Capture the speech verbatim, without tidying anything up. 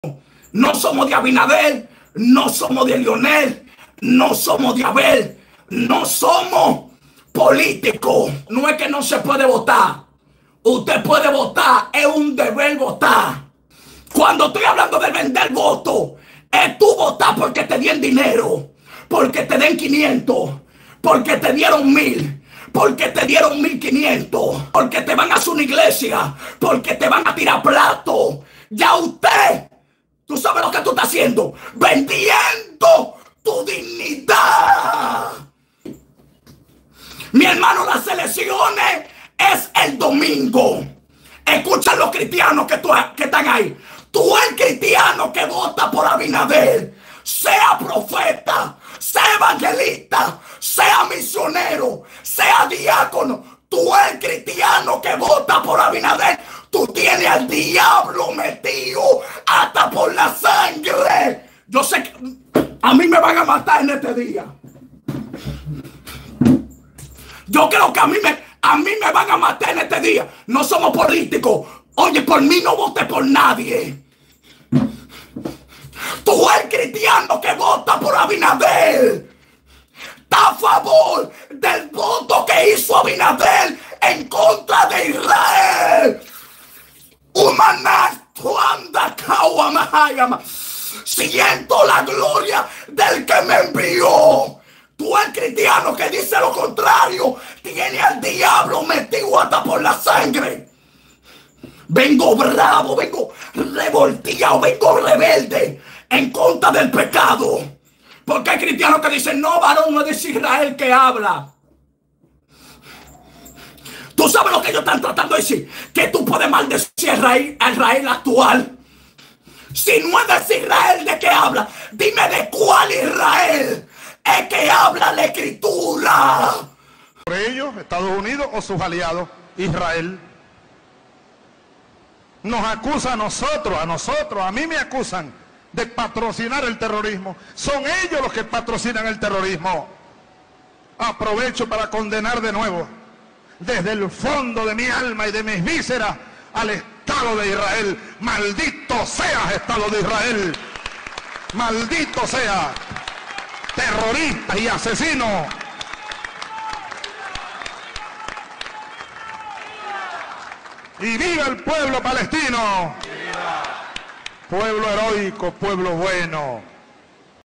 No somos de Abinader, no somos de Leonel, no somos de Abel, no somos políticos. No es que no se puede votar. Usted puede votar, es un deber votar. Cuando estoy hablando de vender votos, es tú votar porque te den dinero, porque te den quinientos, porque te dieron mil, porque te dieron mil quinientos, porque te van a hacer una iglesia, porque te van a tirar platos. Ya usted, tú sabes lo que tú estás haciendo, vendiendo tu dignidad. Mi hermano, las elecciones es el domingo. Escuchan los cristianos que, tú, que están ahí. Tú el cristiano que vota por Abinader, sea profeta, sea evangelista, sea misionero, sea diácono, tú el cristiano que vota por Abinader, tú tienes al diablo metido hasta por la sangre. Yo sé que a mí me van a matar en este día. Yo creo que a mí me, a mí me van a matar en este día. No somos políticos. Oye, por mí no vote por nadie. Tú el cristiano que vota por Abinader está a favor del voto que hizo Abinader en contra de Israel. Siento la gloria del que me envió. Tú el cristiano que dice lo contrario tiene al diablo metido hasta por la sangre. Vengo bravo, vengo revolteado, vengo rebelde en contra del pecado. Porque hay cristianos que dicen, no, varón, no es de Israel que habla. Tú sabes lo que ellos están tratando de decir, que tú puedes maldecir a Israel, a Israel actual. Si no es de Israel, ¿de qué habla? Dime de cuál Israel es que habla la escritura. Por ellos, Estados Unidos o sus aliados, Israel. Nos acusa a nosotros, a nosotros, a mí me acusan de patrocinar el terrorismo. Son ellos los que patrocinan el terrorismo. Aprovecho para condenar de nuevo, desde el fondo de mi alma y de mis vísceras, al Estado de Israel. Maldito seas, Estado de Israel. Maldito sea, terrorista y asesino. Y viva el pueblo palestino. ¡Viva! Pueblo heroico, pueblo bueno.